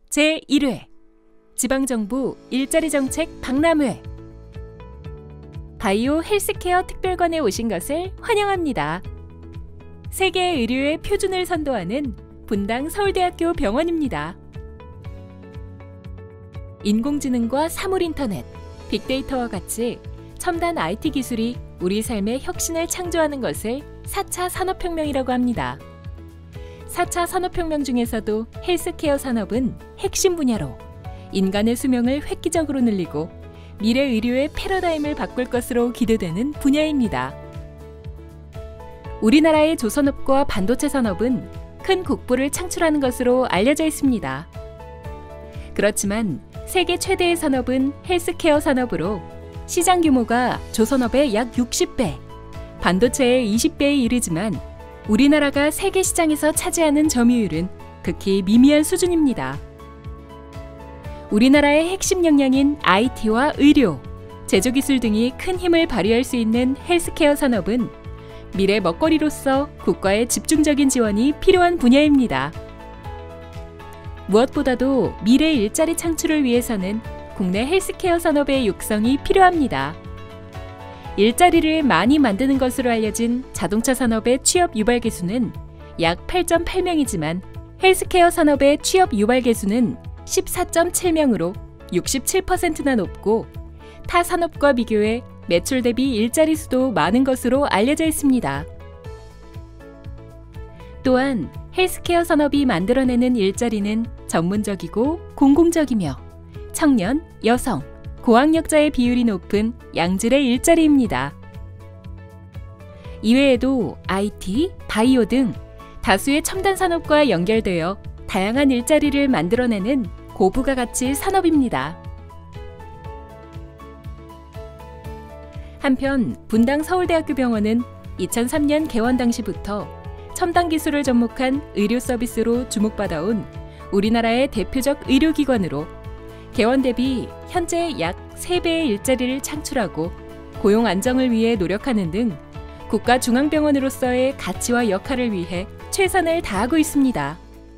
제1회 지방정부 일자리 정책 박람회. 바이오 헬스케어 특별관에 오신 것을 환영합니다. 세계 의료의 표준을 선도하는 분당 서울대학교 병원입니다. 인공지능과 사물인터넷, 빅데이터와 같이 첨단 IT 기술이 우리 삶의 혁신을 창조하는 것을 4차 산업혁명이라고 합니다. 4차 산업혁명 중에서도 헬스케어 산업은 핵심 분야로 인간의 수명을 획기적으로 늘리고 미래 의료의 패러다임을 바꿀 것으로 기대되는 분야입니다. 우리나라의 조선업과 반도체 산업은 큰 국부를 창출하는 것으로 알려져 있습니다. 그렇지만 세계 최대의 산업은 헬스케어 산업으로 시장 규모가 조선업의 약 60배, 반도체의 20배에 이르지만 우리나라가 세계 시장에서 차지하는 점유율은 극히 미미한 수준입니다. 우리나라의 핵심 역량인 IT와 의료, 제조기술 등이 큰 힘을 발휘할 수 있는 헬스케어 산업은 미래 먹거리로서 국가의 집중적인 지원이 필요한 분야입니다. 무엇보다도 미래 일자리 창출을 위해서는 국내 헬스케어 산업의 육성이 필요합니다. 일자리를 많이 만드는 것으로 알려진 자동차 산업의 취업 유발 개수는 약 8.8명이지만 헬스케어 산업의 취업 유발 개수는 14.7명으로 67%나 높고 타 산업과 비교해 매출 대비 일자리 수도 많은 것으로 알려져 있습니다. 또한 헬스케어 산업이 만들어내는 일자리는 전문적이고 공공적이며 청년, 여성, 고학력자의 비율이 높은 양질의 일자리입니다. 이외에도 IT, 바이오 등 다수의 첨단 산업과 연결되어 다양한 일자리를 만들어내는 고부가 가치 산업입니다. 한편 분당 서울대학교 병원은 2003년 개원 당시부터 첨단 기술을 접목한 의료 서비스로 주목받아온 우리나라의 대표적 의료기관으로 개원 대비 현재 약 3배의 일자리를 창출하고 고용 안정을 위해 노력하는 등 국가 중앙병원으로서의 가치와 역할을 위해 최선을 다하고 있습니다.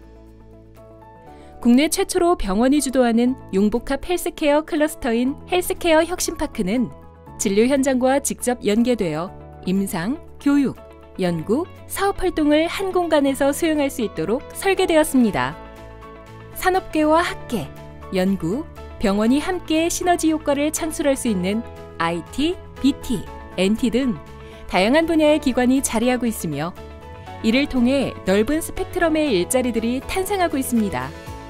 국내 최초로 병원이 주도하는 융복합 헬스케어 클러스터인 헬스케어 혁신파크는 진료 현장과 직접 연계되어 임상, 교육, 연구, 사업 활동을 한 공간에서 수행할 수 있도록 설계되었습니다. 산업계와 학계, 연구, 병원이 함께 시너지 효과를 창출할 수 있는 IT, BT, NT 등 다양한 분야의 기관이 자리하고 있으며 이를 통해 넓은 스펙트럼의 일자리들이 탄생하고 있습니다.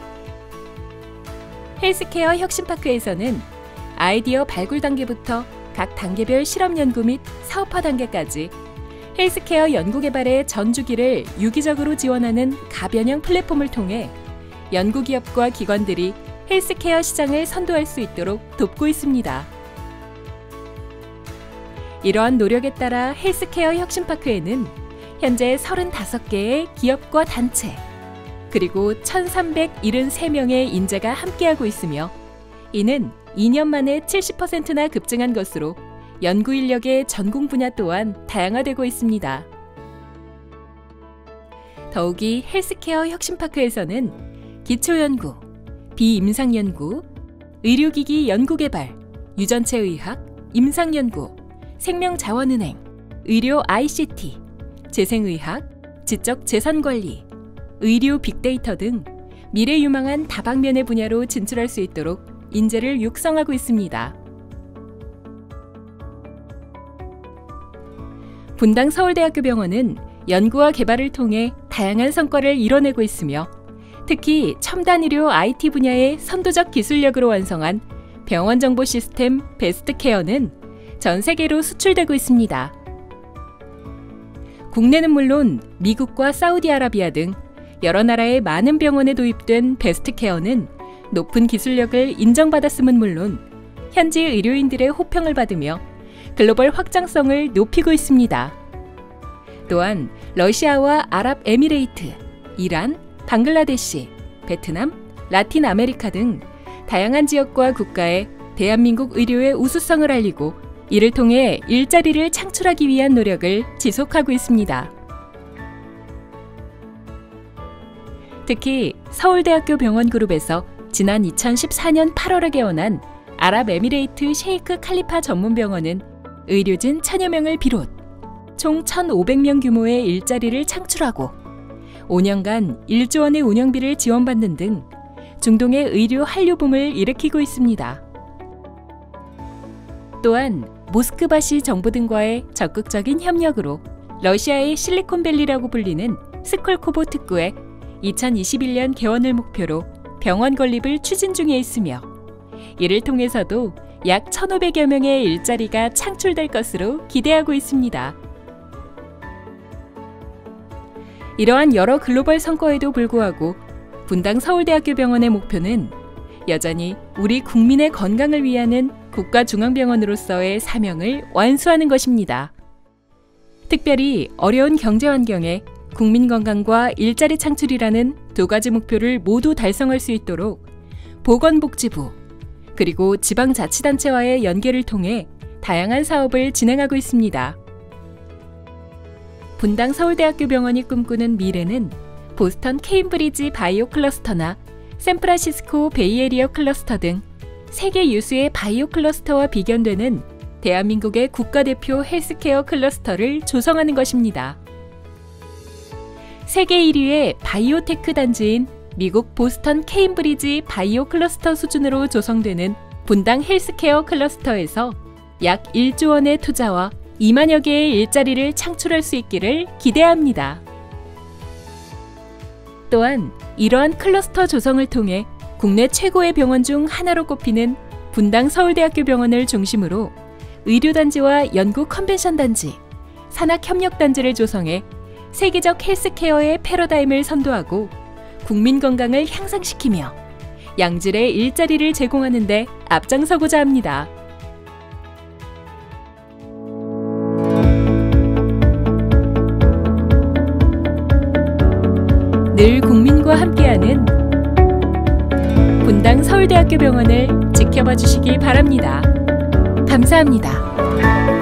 헬스케어 혁신파크에서는 아이디어 발굴 단계부터 각 단계별 실험 연구 및 사업화 단계까지 헬스케어 연구개발의 전 주기를 유기적으로 지원하는 가변형 플랫폼을 통해 연구기업과 기관들이 헬스케어 시장을 선도할 수 있도록 돕고 있습니다. 이러한 노력에 따라 헬스케어 혁신파크에는 현재 35개의 기업과 단체, 그리고 1,373명의 인재가 함께하고 있으며 이는 2년 만에 70%나 급증한 것으로 연구 인력의 전공 분야 또한 다양화되고 있습니다. 더욱이 헬스케어 혁신파크에서는 기초연구, 비임상연구, 의료기기 연구개발, 유전체의학, 임상연구, 생명자원은행, 의료 ICT, 재생의학, 지적재산관리, 의료 빅데이터 등 미래 유망한 다방면의 분야로 진출할 수 있도록 인재를 육성하고 있습니다. 분당 서울대학교 병원은 연구와 개발을 통해 다양한 성과를 이뤄내고 있으며 특히 첨단 의료 IT 분야의 선도적 기술력으로 완성한 병원 정보 시스템 베스트케어는 전 세계로 수출되고 있습니다. 국내는 물론 미국과 사우디아라비아 등 여러 나라의 많은 병원에 도입된 베스트케어는 높은 기술력을 인정받았음은 물론 현지 의료인들의 호평을 받으며 글로벌 확장성을 높이고 있습니다. 또한 러시아와 아랍에미레이트, 이란, 방글라데시, 베트남, 라틴 아메리카 등 다양한 지역과 국가에 대한민국 의료의 우수성을 알리고 이를 통해 일자리를 창출하기 위한 노력을 지속하고 있습니다. 특히 서울대학교 병원그룹에서 지난 2014년 8월에 개원한 아랍에미레이트 셰이크 칼리파 전문병원은 의료진 1000여 명을 비롯 총 1,500명 규모의 일자리를 창출하고 5년간 1조 원의 운영비를 지원받는 등 중동의 의료 한류붐을 일으키고 있습니다. 또한 모스크바시 정부 등과의 적극적인 협력으로 러시아의 실리콘밸리라고 불리는 스콜코보 특구에 2021년 개원을 목표로 병원 건립을 추진 중에 있으며 이를 통해서도 약 1,500여 명의 일자리가 창출될 것으로 기대하고 있습니다. 이러한 여러 글로벌 성과에도 불구하고 분당 서울대학교 병원의 목표는 여전히 우리 국민의 건강을 위하는 국가중앙병원으로서의 사명을 완수하는 것입니다. 특별히 어려운 경제 환경에 국민 건강과 일자리 창출이라는 두 가지 목표를 모두 달성할 수 있도록 보건복지부 그리고 지방자치단체와의 연계를 통해 다양한 사업을 진행하고 있습니다. 분당 서울대학교 병원이 꿈꾸는 미래는 보스턴 케임브리지 바이오 클러스터나 샌프란시스코 베이에리어 클러스터 등 세계 유수의 바이오 클러스터와 비견되는 대한민국의 국가대표 헬스케어 클러스터를 조성하는 것입니다. 세계 1위의 바이오테크 단지인 미국 보스턴 케임브리지 바이오 클러스터 수준으로 조성되는 분당 헬스케어 클러스터에서 약 1조 원의 투자와 2만여 개의 일자리를 창출할 수 있기를 기대합니다. 또한 이러한 클러스터 조성을 통해 국내 최고의 병원 중 하나로 꼽히는 분당 서울대학교 병원을 중심으로 의료단지와 연구 컨벤션 단지, 산학협력단지를 조성해 세계적 헬스케어의 패러다임을 선도하고 국민 건강을 향상시키며 양질의 일자리를 제공하는 데 앞장서고자 합니다. 늘 국민과 함께하는 분당 서울대학교 병원을 지켜봐 주시기 바랍니다. 감사합니다.